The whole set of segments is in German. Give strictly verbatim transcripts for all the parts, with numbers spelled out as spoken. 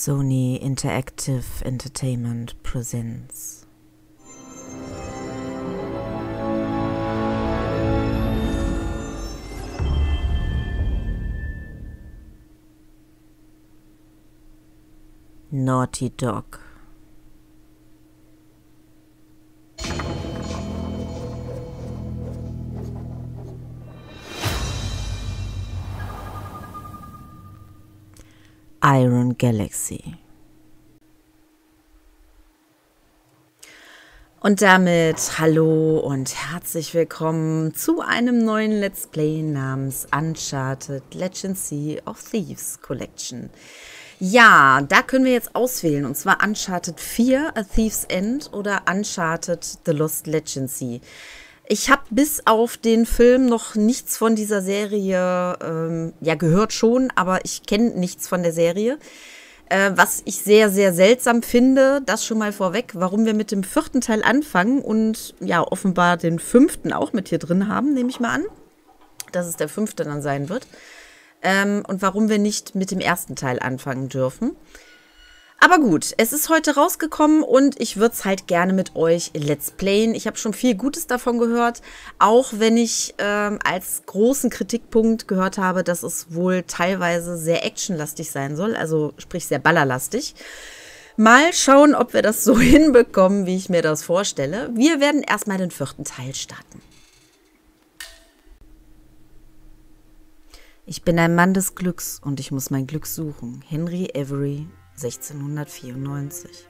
Sony Interactive Entertainment presents Naughty Dog. Iron Galaxy. Und damit hallo und herzlich willkommen zu einem neuen Let's Play namens Uncharted Legacy of Thieves Collection. Ja, da können wir jetzt auswählen, und zwar Uncharted vier, A Thief's End oder Uncharted The Lost Legacy. Ich habe bis auf den Film noch nichts von dieser Serie, ähm, ja gehört schon, aber ich kenne nichts von der Serie. Äh, was ich sehr, sehr seltsam finde, das schon mal vorweg, warum wir mit dem vierten Teil anfangen und ja offenbar den fünften auch mit hier drin haben, nehme ich mal an, dass es der fünfte dann sein wird. Ähm, und warum wir nicht mit dem ersten Teil anfangen dürfen. Aber gut, es ist heute rausgekommen und ich würde es halt gerne mit euch Let's Playen. Ich habe schon viel Gutes davon gehört, auch wenn ich ähm, als großen Kritikpunkt gehört habe, dass es wohl teilweise sehr actionlastig sein soll, also sprich sehr ballerlastig. Mal schauen, ob wir das so hinbekommen, wie ich mir das vorstelle. Wir werden erstmal den vierten Teil starten. Ich bin ein Mann des Glücks und ich muss mein Glück suchen. Henry Avery, sechzehnhundertvierundneunzig.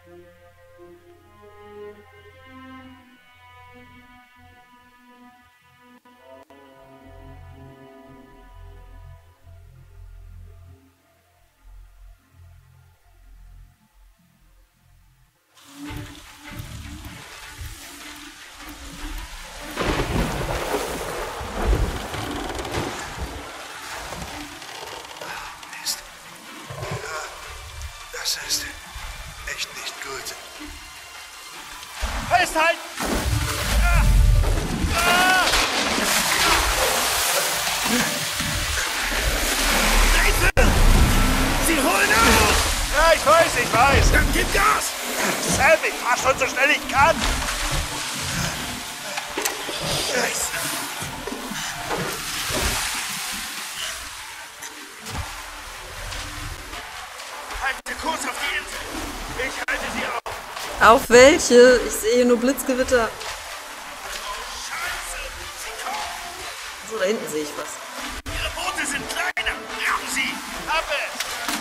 Das ist echt nicht gut. Festhalten! Ah! Ah! Sie holen aus! Ja, ich weiß, ich weiß. Dann gib Gas! Sam, ich fahr schon so schnell ich kann. Scheiße. Halte Kurs auf die Insel. Ich halte sie auf. Auf welche? Ich sehe hier nur Blitzgewitter. Scheiße! Sie kommen! So, da hinten sehe ich was. Ihre Boote sind kleiner. Rammen Sie! Hab es.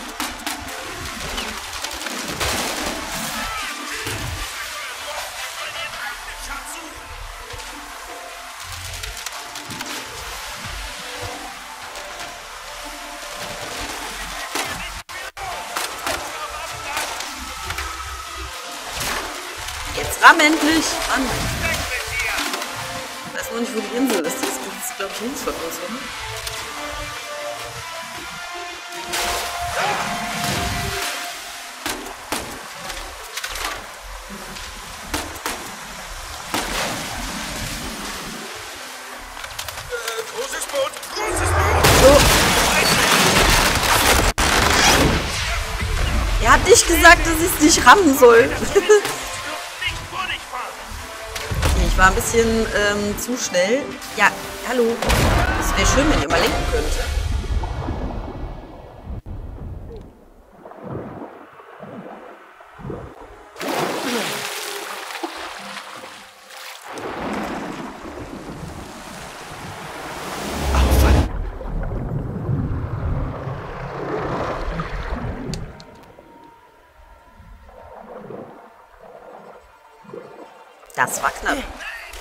Jetzt ramm endlich! Mann! Weg mit dir. Ich weiß noch nicht, wo die Insel ist. Das ist, glaube ich, links von uns, oder? Äh, großes Boot! Großes Boot! So. Er hat nicht gesagt, dass ich es nicht rammen soll. Nicht vor dich fahren! Ich war ein bisschen ähm, zu schnell. Ja, hallo. Es wäre schön, wenn ihr mal lenken könnt. Das war knapp. Okay.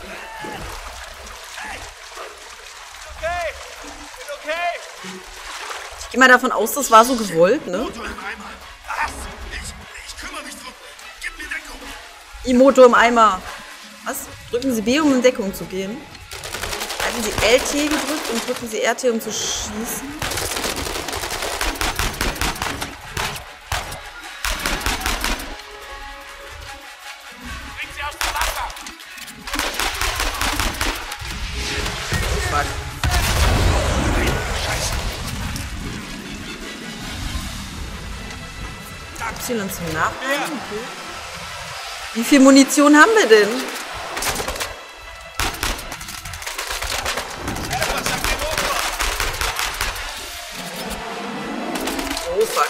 Bin okay. Ich gehe mal davon aus, das war so gewollt, ne? Motor im Eimer. Was? Ich, ich kümmere mich drum. Gib mir Deckung. I-Motor im Eimer. Was? Drücken Sie B, um in Deckung zu gehen. Halten Sie L T gedrückt und drücken Sie R T, um zu schießen. Bring sie aus dem Wasser. Fuck. Scheiße. Y zum Nachladen? Okay. Wie viel Munition haben wir denn? Oh fuck.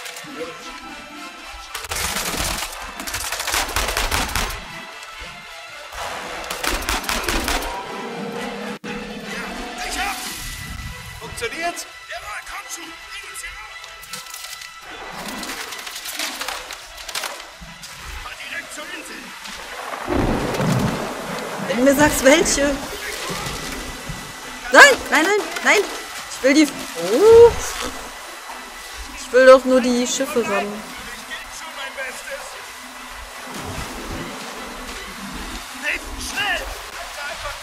Ich hab! Funktioniert's? Jawohl, komm schon! Bring uns hier raus! Fahr direkt zur Insel! Wenn du mir sagst, welche. Nein, nein, nein, nein. Ich will die... Oh. Ich will doch nur die Schiffe ran. Ich geb schon mein Bestes! Nathan, schnell! Bleib einfach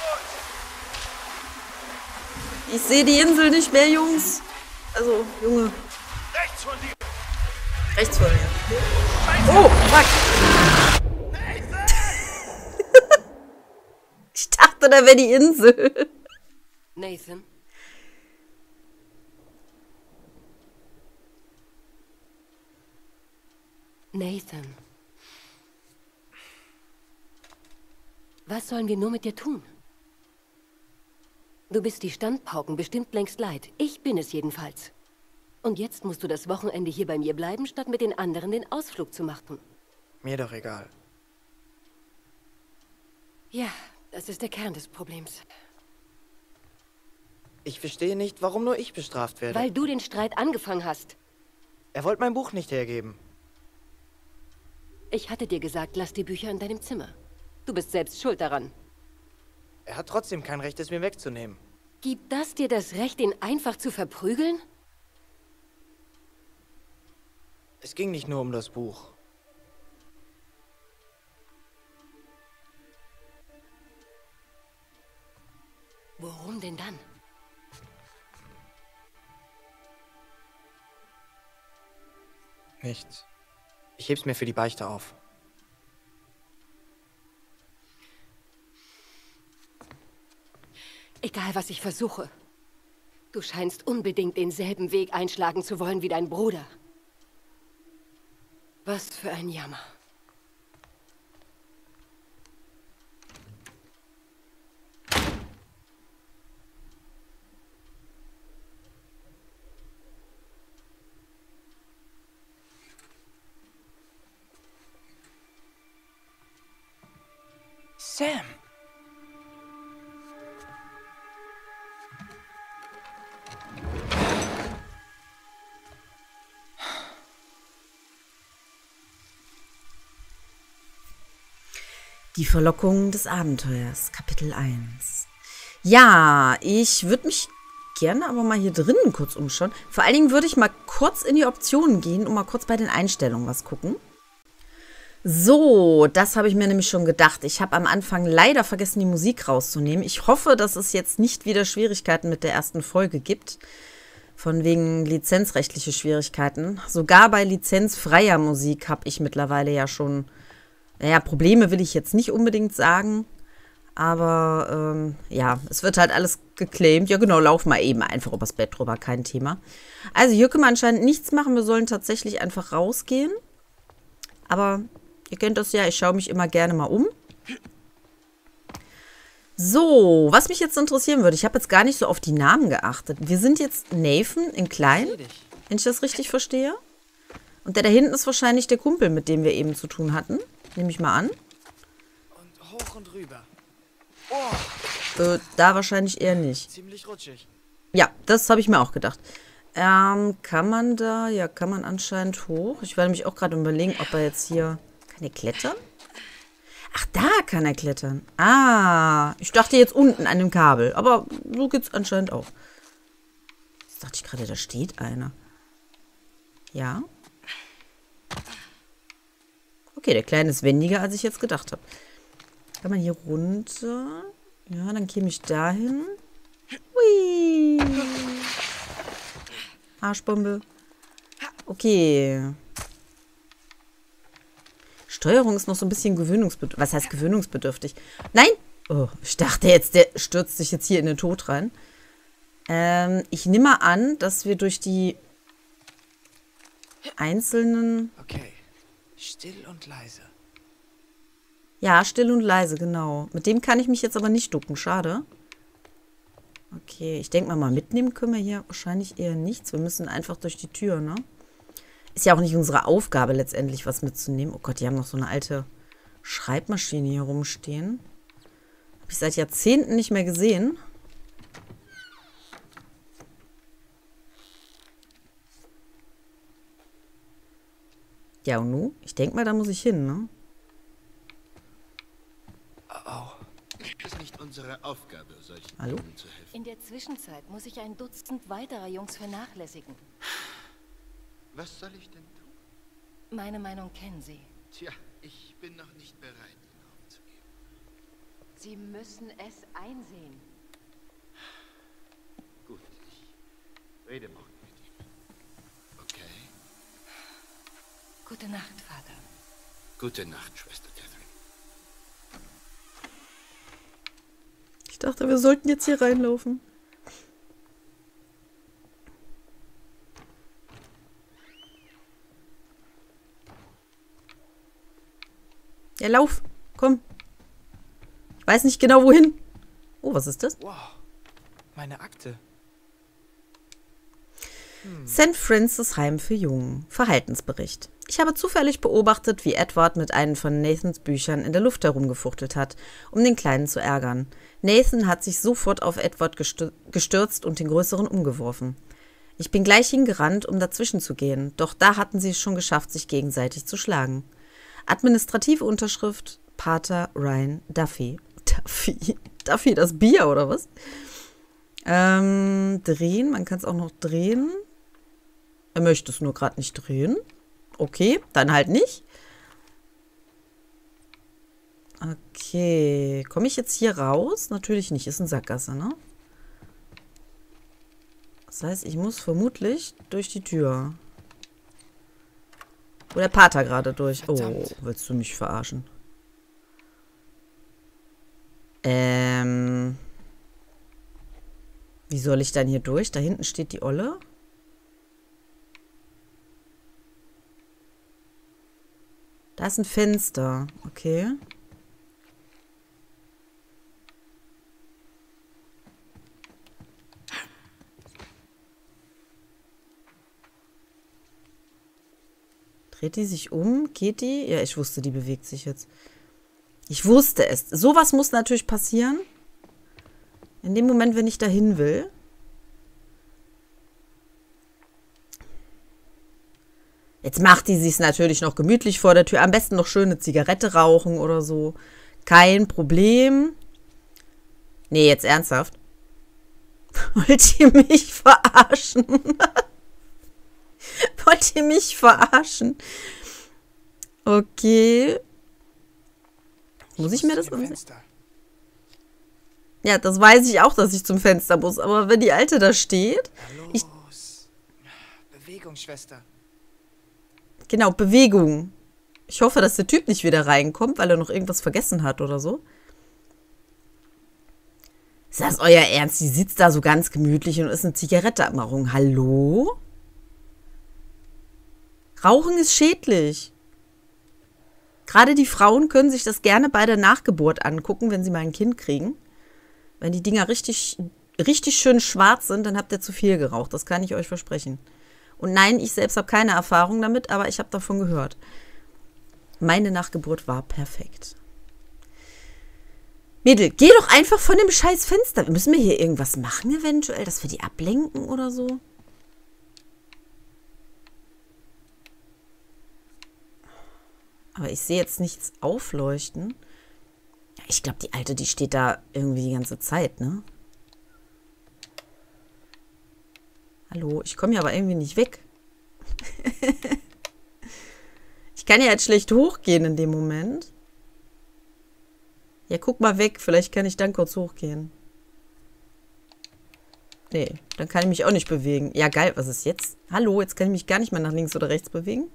durch! Ich sehe die Insel nicht mehr, Jungs. Also, Junge. Rechts von dir! Rechts von mir. Oh, fuck. Nathan! Ich dachte, da wäre die Insel. Nathan? Nathan. Was sollen wir nur mit dir tun? Du bist die Standpauken bestimmt längst leid. Ich bin es jedenfalls. Und jetzt musst du das Wochenende hier bei mir bleiben, statt mit den anderen den Ausflug zu machen. Mir doch egal. Ja, das ist der Kern des Problems. Ich verstehe nicht, warum nur ich bestraft werde. Weil du den Streit angefangen hast. Er wollte mein Buch nicht hergeben. Ich hatte dir gesagt, lass die Bücher in deinem Zimmer. Du bist selbst schuld daran. Er hat trotzdem kein Recht, es mir wegzunehmen. Gibt das dir das Recht, ihn einfach zu verprügeln? Es ging nicht nur um das Buch. Worum denn dann? Nichts. Ich heb's mir für die Beichte auf. Egal, was ich versuche. Du scheinst unbedingt denselben Weg einschlagen zu wollen wie dein Bruder. Was für ein Jammer. Sam! Die Verlockung des Abenteuers, Kapitel eins. Ja, ich würde mich gerne aber mal hier drinnen kurz umschauen. Vor allen Dingen würde ich mal kurz in die Optionen gehen und mal kurz bei den Einstellungen was gucken. So, das habe ich mir nämlich schon gedacht. Ich habe am Anfang leider vergessen, die Musik rauszunehmen. Ich hoffe, dass es jetzt nicht wieder Schwierigkeiten mit der ersten Folge gibt. Von wegen lizenzrechtliche Schwierigkeiten. Sogar bei lizenzfreier Musik habe ich mittlerweile ja schon... Naja, Probleme will ich jetzt nicht unbedingt sagen, aber ähm, ja, es wird halt alles geclaimt. Ja genau, lauf mal eben einfach übers Bett drüber, kein Thema. Also hier können wir anscheinend nichts machen, wir sollen tatsächlich einfach rausgehen. Aber ihr kennt das ja, ich schaue mich immer gerne mal um. So, was mich jetzt interessieren würde, ich habe jetzt gar nicht so auf die Namen geachtet. Wir sind jetzt Nathan in klein, wenn ich das richtig verstehe. Und der da hinten ist wahrscheinlich der Kumpel, mit dem wir eben zu tun hatten. Nehme ich mal an. Und hoch und rüber. Oh. Äh, da wahrscheinlich eher nicht. Ziemlich rutschig. Ja, das habe ich mir auch gedacht. Ähm, kann man da? Ja, kann man anscheinend hoch. Ich war nämlich auch gerade überlegen, ob er jetzt hier... Kann er klettern? Ach, da kann er klettern. Ah, ich dachte jetzt unten an dem Kabel. Aber so geht's anscheinend auch. Jetzt dachte ich gerade, da steht einer. Ja. Okay, der Kleine ist wendiger, als ich jetzt gedacht habe. Kann man hier runter? Ja, dann käme ich dahin. Hui. Arschbombe. Okay. Steuerung ist noch so ein bisschen gewöhnungsbedürftig. Was heißt gewöhnungsbedürftig? Nein! Oh, ich dachte jetzt, der stürzt sich jetzt hier in den Tod rein. Ähm, ich nehme mal an, dass wir durch die einzelnen... Okay. Still und leise. Ja, still und leise, genau. Mit dem kann ich mich jetzt aber nicht ducken. Schade. Okay, ich denke mal, mal mitnehmen können wir hier wahrscheinlich eher nichts. Wir müssen einfach durch die Tür, ne? Ist ja auch nicht unsere Aufgabe letztendlich, was mitzunehmen. Oh Gott, die haben noch so eine alte Schreibmaschine hier rumstehen. Habe ich seit Jahrzehnten nicht mehr gesehen. Ja, und nu? Ich denke mal, da muss ich hin, ne? Oh. Es ist nicht unsere Aufgabe, solchen Hallo? Dingen zu helfen. In der Zwischenzeit muss ich ein Dutzend weiterer Jungs vernachlässigen. Was soll ich denn tun? Meine Meinung kennen Sie. Tja, ich bin noch nicht bereit, ihn aufzugeben. Sie müssen es einsehen. Gut, ich rede morgen mit ihm. Okay? Gute Nacht, Vater. Gute Nacht, Schwester Catherine. Ich dachte, wir sollten jetzt hier reinlaufen. Ja, lauf. Komm. Ich weiß nicht genau, wohin. Oh, was ist das? Wow. Meine Akte. Sankt Francis Heim für Jungen. Verhaltensbericht. Ich habe zufällig beobachtet, wie Edward mit einem von Nathans Büchern in der Luft herumgefuchtelt hat, um den Kleinen zu ärgern. Nathan hat sich sofort auf Edward gestürzt und den Größeren umgeworfen. Ich bin gleich hingerannt, um dazwischen zu gehen, doch da hatten sie es schon geschafft, sich gegenseitig zu schlagen. Administrative Unterschrift Pater Ryan Duffy. Duffy? Duffy, das Bier, oder was? Ähm, drehen, man kann es auch noch drehen. Er möchte es nur gerade nicht drehen. Okay, dann halt nicht. Okay, komme ich jetzt hier raus? Natürlich nicht, ist eine Sackgasse, ne? Das heißt, ich muss vermutlich durch die Tür. Wo der Pater gerade durch. Verdammt. Oh, willst du mich verarschen? Ähm. Wie soll ich dann hier durch? Da hinten steht die Olle. Da ist ein Fenster. Okay. Dreht die sich um? Geht die? Ja, ich wusste, die bewegt sich jetzt. Ich wusste es. Sowas muss natürlich passieren. In dem Moment, wenn ich dahin will. Jetzt macht die sich's natürlich noch gemütlich vor der Tür. Am besten noch schöne Zigarette rauchen oder so. Kein Problem. Nee, jetzt ernsthaft. Wollt ihr mich verarschen? Wollt ihr mich verarschen? Okay. Muss ich mir das ansehen? Ja, das weiß ich auch, dass ich zum Fenster muss. Aber wenn die Alte da steht... Ich, Los. Bewegung, Schwester. genau, Bewegung. Ich hoffe, dass der Typ nicht wieder reinkommt, weil er noch irgendwas vergessen hat oder so. Ist das euer Ernst? Die sitzt da so ganz gemütlich und ist eine Zigarette am Rauchen. Hallo? Rauchen ist schädlich. Gerade die Frauen können sich das gerne bei der Nachgeburt angucken, wenn sie mal ein Kind kriegen. Wenn die Dinger richtig, richtig schön schwarz sind, dann habt ihr zu viel geraucht. Das kann ich euch versprechen. Und nein, ich selbst habe keine Erfahrung damit, aber ich habe davon gehört. Meine Nachgeburt war perfekt. Mädel, geh doch einfach von dem scheiß Fenster. Müssen wir hier irgendwas machen eventuell, dass wir die ablenken oder so? Aber ich sehe jetzt nichts aufleuchten. Ja, ich glaube, die Alte, die steht da irgendwie die ganze Zeit, ne? Hallo, ich komme hier aber irgendwie nicht weg. Ich kann ja jetzt schlecht hochgehen in dem Moment. Ja, guck mal weg. Vielleicht kann ich dann kurz hochgehen. Nee, dann kann ich mich auch nicht bewegen. Ja, geil, was ist jetzt? Hallo, jetzt kann ich mich gar nicht mehr nach links oder rechts bewegen.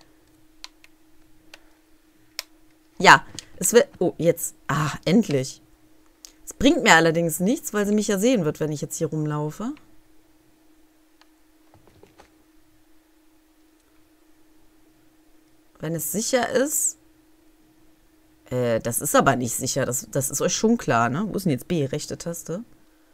Ja, es wird... Oh, jetzt. Ah, endlich. Es bringt mir allerdings nichts, weil sie mich ja sehen wird, wenn ich jetzt hier rumlaufe. Wenn es sicher ist. Äh, das ist aber nicht sicher. Das, das ist euch schon klar, ne? Wo ist denn jetzt B? Rechte Taste.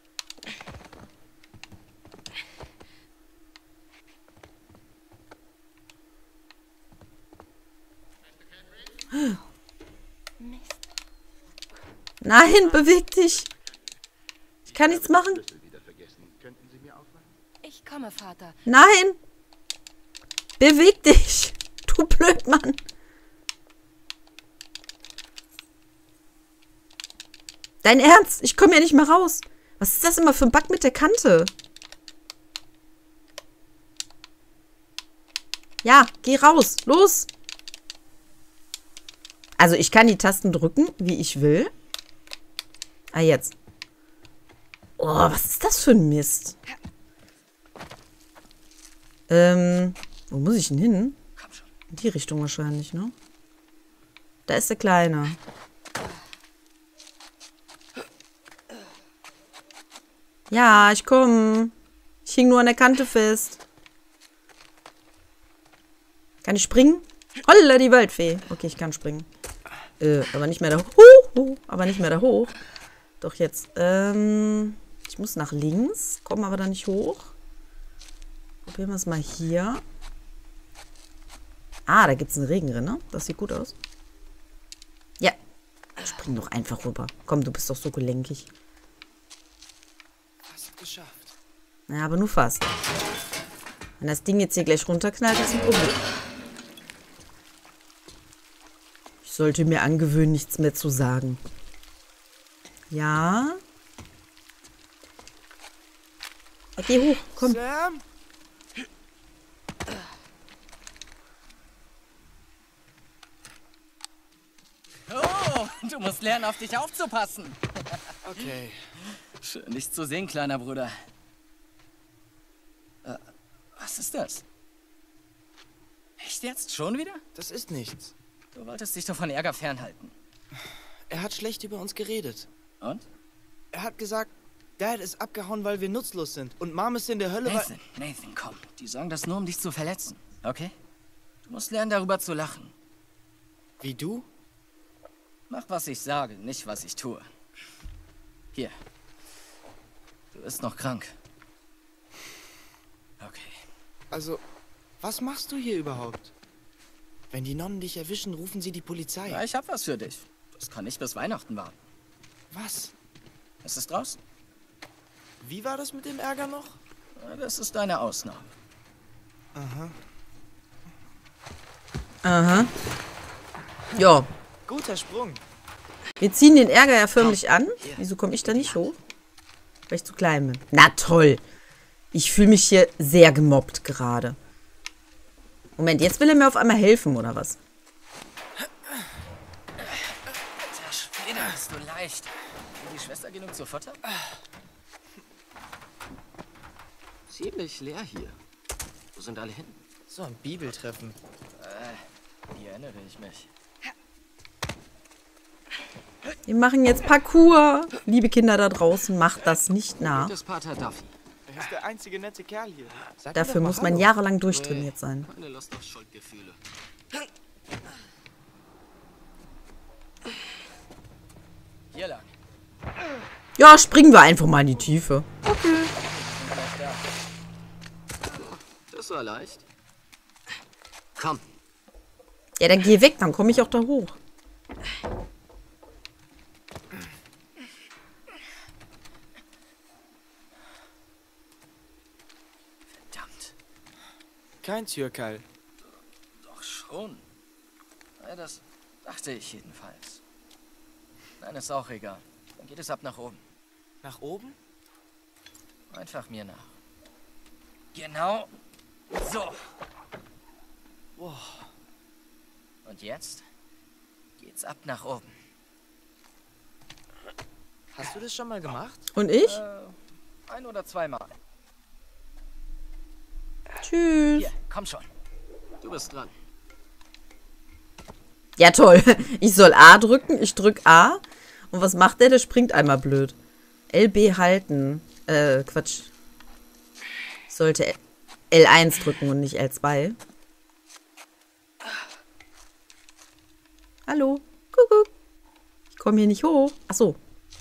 Nein, beweg dich. Ich kann nichts machen. Ich komme, Vater. Nein. Beweg dich. Du Blödmann. Dein Ernst? Ich komme ja nicht mehr raus. Was ist das immer für ein Bug mit der Kante? Ja, geh raus. Los. Also ich kann die Tasten drücken, wie ich will. Ah, jetzt. Oh, was ist das für ein Mist? Ähm, wo muss ich denn hin? In die Richtung wahrscheinlich, ne? Da ist der Kleine. Ja, ich komme. Ich hing nur an der Kante fest. Kann ich springen? Holla, die Waldfee. Okay, ich kann springen. Äh, aber nicht mehr da hoch. Aber nicht mehr da hoch. Doch jetzt. Ähm, ich muss nach links. Komme aber da nicht hoch. Probieren wir es mal hier. Ah, da gibt es einen Regenrinne. Das sieht gut aus. Ja. Spring doch einfach rüber. Komm, du bist doch so gelenkig. Fast geschafft. Ja, aber nur fast. Wenn das Ding jetzt hier gleich runterknallt, ist ein Problem. Ich sollte mir angewöhnen, nichts mehr zu sagen. Ja. Ja, geh hoch, komm. Sam? Oh, du musst lernen, auf dich aufzupassen. Okay. Schön, dich zu sehen, kleiner Bruder. Äh, was ist das? Echt jetzt? Schon wieder? Das ist nichts. Du wolltest dich doch von Ärger fernhalten. Er hat schlecht über uns geredet. Und? Er hat gesagt, Dad ist abgehauen, weil wir nutzlos sind. Und Mom ist in der Hölle, weil... Nathan, Nathan, komm. Die sagen das nur, um dich zu verletzen. Okay? Du musst lernen, darüber zu lachen. Wie du? Mach, was ich sage, nicht, was ich tue. Hier. Du bist noch krank. Okay. Also, was machst du hier überhaupt? Wenn die Nonnen dich erwischen, rufen sie die Polizei. Ja, ich hab was für dich. Das kann nicht bis Weihnachten warten. Was? Es ist draußen. Wie war das mit dem Ärger noch? Ja, das ist deine Ausnahme. Aha. Aha. Ja. Guter Sprung. Wir ziehen den Ärger ja förmlich an. Wieso komme ich da nicht hoch? Weil ich zu klein bin. Na toll. Ich fühle mich hier sehr gemobbt gerade. Moment, jetzt will er mir auf einmal helfen, oder was? Der Schwede, bist du leicht. Will die Schwester genug zu futtern? Ziemlich leer hier. Wo sind alle hin? So ein Bibeltreffen. Äh, hier erinnere ich mich. Wir machen jetzt Parkour. Liebe Kinder da draußen, macht das nicht nach. Das Pater Duffy. Er ist der einzige nette Kerl hier. Sag ihm Dafür doch mal muss man Hallo. jahrelang durchtrainiert sein. Keine Lust auf Schuldgefühle. Hier lang. Ja, springen wir einfach mal in die Tiefe. Das war leicht. Komm. Ja, dann geh weg, dann komme ich auch da hoch. Verdammt. Kein Türkeil. Doch schon. Ja, das dachte ich jedenfalls. Nein, ist auch egal. Dann geht es ab nach oben. Nach oben? Einfach mir nach. Genau so. Wow. Und jetzt geht's ab nach oben. Hast du das schon mal gemacht? Und ich? Äh, ein oder zweimal. Tschüss. Hier, komm schon. Du bist dran. Ja, toll. Ich soll A drücken, ich drück A. Und was macht der? Der springt einmal blöd. L B halten. Äh, Quatsch. Ich sollte L eins drücken und nicht L zwei. Hallo. Kuckuck. Ich komme hier nicht hoch. Ach so.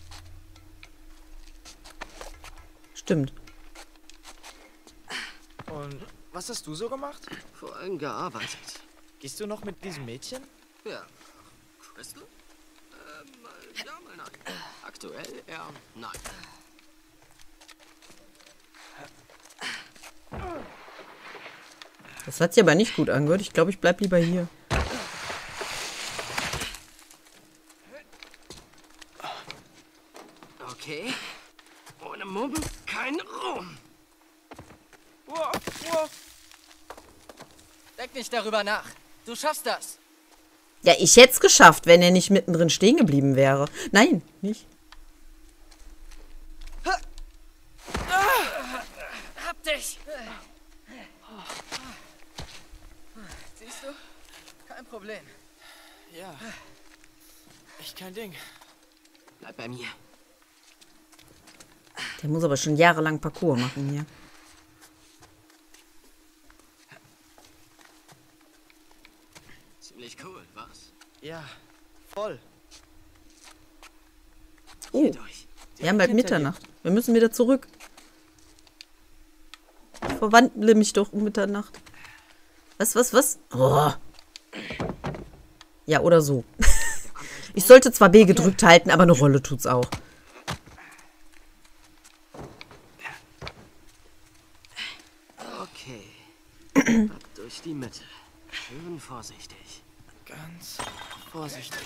Stimmt. Und was hast du so gemacht? Vor allem gearbeitet. Gehst du noch mit diesem Mädchen? Ja. Crystal? Ähm, mal ja, mal nein. Aktuell eher nein. Das hat sich aber nicht gut angehört. Ich glaube, ich bleib lieber hier. Okay. Ohne Mumm kein Ruhm. Wow, wow. Denk nicht darüber nach. Du schaffst das. Ja, ich hätte es geschafft, wenn er nicht mittendrin stehen geblieben wäre. Nein, nicht. Hab dich. Siehst du? Kein Problem. Ja. Echt kein Ding. Bleib bei mir. Der muss aber schon jahrelang Parcours machen hier. Ziemlich cool, was? Ja, voll. Oh, wir haben bald Mitternacht. Wir müssen wieder zurück. Ich verwandle mich doch um Mitternacht. Was, was, was? Oh. Ja, oder so. Ich sollte zwar B gedrückt halten, aber eine Rolle tut's auch. Okay. Ab durch die Mitte. Schön vorsichtig. Ganz vorsichtig.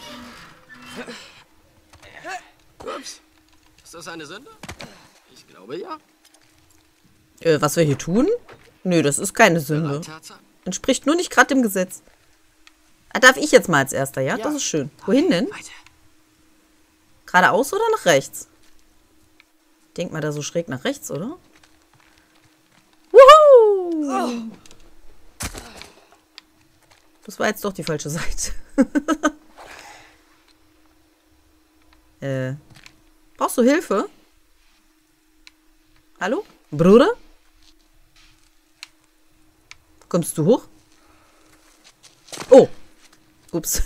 Ups. Ist das eine Sünde? Ich glaube ja. Äh, was wir hier tun? Nö, das ist keine Sünde. Tarzan. Entspricht nur nicht gerade dem Gesetz. Ah, darf ich jetzt mal als Erster, ja? Ja. Das ist schön. Wohin denn? Weiter. Geradeaus oder nach rechts? Denk mal da so schräg nach rechts, oder? Wuhu! Das war jetzt doch die falsche Seite. äh. Brauchst du Hilfe? Hallo? Bruder? Kommst du hoch? Oh. Ups.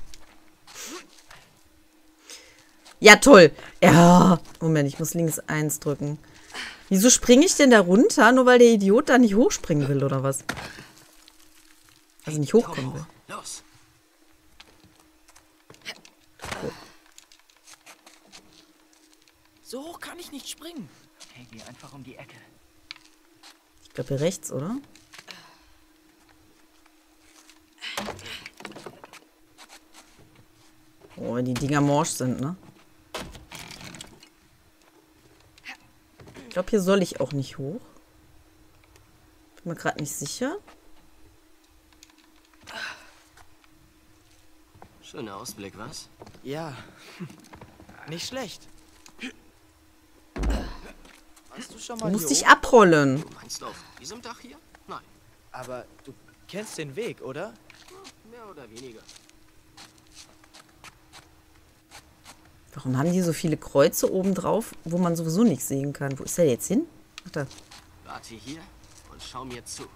Ja, toll. Ja. Moment, ich muss links eins drücken. Wieso springe ich denn da runter? Nur weil der Idiot da nicht hochspringen will, oder was? Also nicht hochkommen will. Los. So hoch kann ich nicht springen. Okay, geh einfach um die Ecke. Ich glaube hier rechts, oder? Oh, wenn die Dinger morsch sind, ne? Ich glaube, hier soll ich auch nicht hoch. Bin mir gerade nicht sicher. Schöner Ausblick, was? Ja. Nicht schlecht. Warst du schon Du mal musst hier dich oben? abrollen. Du meinst auf diesem Dach hier? Nein. Aber du kennst den Weg, oder? Mehr oder weniger. Warum haben die so viele Kreuze oben drauf, wo man sowieso nichts sehen kann? Wo ist der jetzt hin? Ach, da. Warte hier und schau mir zu.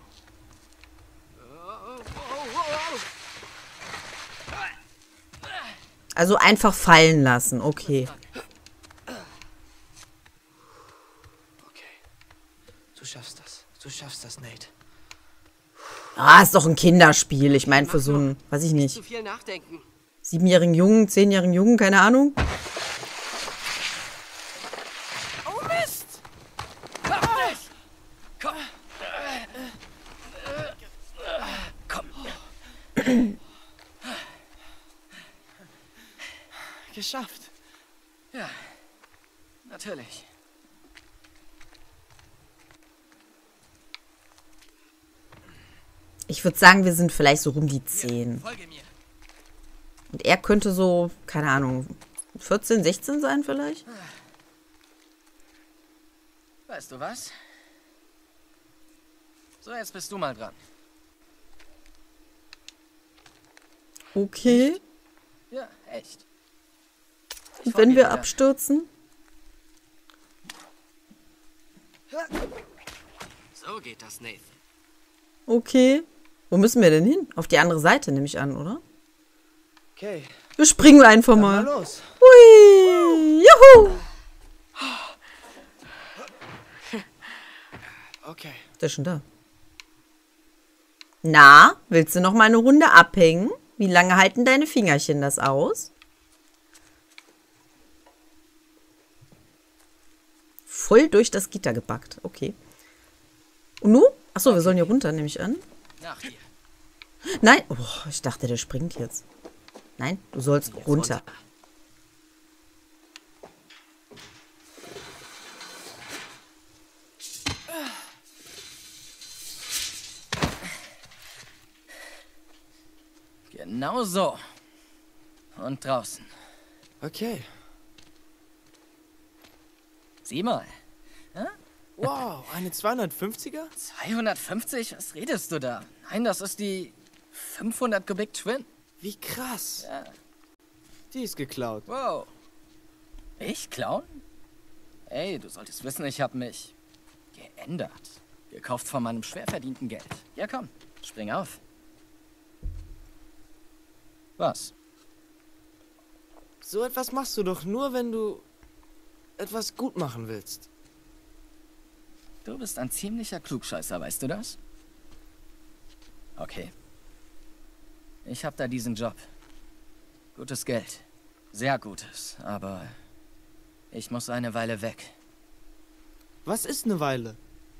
Also einfach fallen lassen, okay. Okay. Du schaffst das. Du schaffst das, Nate. Ah, ist doch ein Kinderspiel. Ich meine, für so einen, weiß ich Zu nicht, viel nachdenken. siebenjährigen Jungen, zehnjährigen Jungen, keine Ahnung. Oh Mist! Komm nicht! Komm! Komm! Geschafft. Ja, natürlich. Ich würde sagen, wir sind vielleicht so rum die zehn. Folge mir. Und er könnte so, keine Ahnung, vierzehn, sechzehn sein vielleicht? Weißt du was? So, jetzt bist du mal dran. Okay. Ja, echt. Ich Und folge wenn wir dir. abstürzen? So geht das, Nathan. Okay. Wo müssen wir denn hin? Auf die andere Seite, nehme ich an, oder? Okay, Wir springen einfach dann mal mal. los. Hui! Juhu! Okay. Der ist schon da. Na, willst du noch mal eine Runde abhängen? Wie lange halten deine Fingerchen das aus? Voll durch das Gitter gepackt. Okay. Und nu? Achso, wir sollen hier runter, nehme ich an. Nach dir. Nein. Oh, ich dachte, der springt jetzt. Nein, du sollst Jetzt runter. runter. Genau so. Und draußen. Okay. Sieh mal. Wow, eine zweihundertfünfziger? zweihundertfünfzig? Was redest du da? Nein, das ist die fünfhundert Kubik Twin. Wie krass. Ja. Die ist geklaut. Wow. Ich klauen? Ey, du solltest wissen, ich habe mich geändert. Gekauft von meinem schwer verdienten Geld. Ja, komm, spring auf. Was? So etwas machst du doch nur, wenn du etwas gut machen willst. Du bist ein ziemlicher Klugscheißer, weißt du das? Okay. Ich hab da diesen Job. Gutes Geld. Sehr gutes, aber ich muss eine Weile weg. Was ist eine Weile?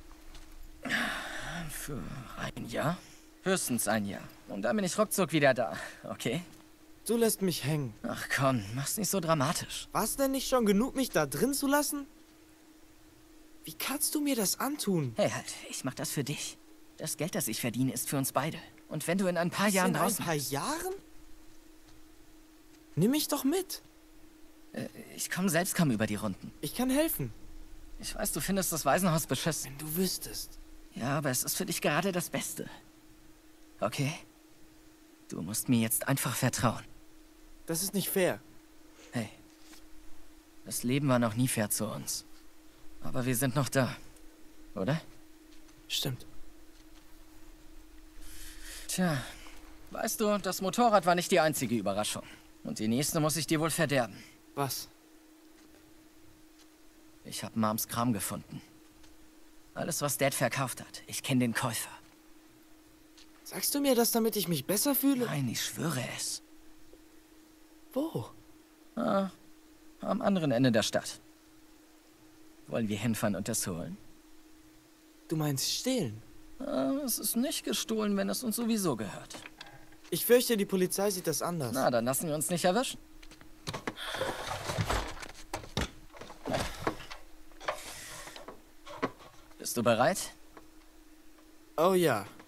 Für ein Jahr? Höchstens ein Jahr. Und dann bin ich ruckzuck wieder da, okay? Du lässt mich hängen. Ach komm, mach's nicht so dramatisch. War's denn nicht schon genug, mich da drin zu lassen? Wie kannst du mir das antun? Hey halt, ich mach das für dich. Das Geld, das ich verdiene, ist für uns beide. Und wenn du in ein paar Jahren In ein draußen paar bist, Jahren? Nimm mich doch mit. äh, ich komm selbst kaum über die Runden. Ich kann helfen. Ich weiß, du findest das Waisenhaus beschissen. Wenn du wüsstest. Ja, aber es ist für dich gerade das Beste. Okay? Du musst mir jetzt einfach vertrauen. Das ist nicht fair. Hey, das Leben war noch nie fair zu uns. Aber wir sind noch da, oder? Stimmt. Tja, weißt du, das Motorrad war nicht die einzige Überraschung. Und die nächste muss ich dir wohl verderben. Was? Ich habe Moms Kram gefunden. Alles, was Dad verkauft hat. Ich kenne den Käufer. Sagst du mir das, damit ich mich besser fühle? Nein, ich schwöre es. Wo? Ah, am anderen Ende der Stadt. Wollen wir hinfahren und das holen? Du meinst stehlen? Ah, es ist nicht gestohlen, wenn es uns sowieso gehört. Ich fürchte, die Polizei sieht das anders. Na, dann lassen wir uns nicht erwischen. Bist du bereit? Oh ja.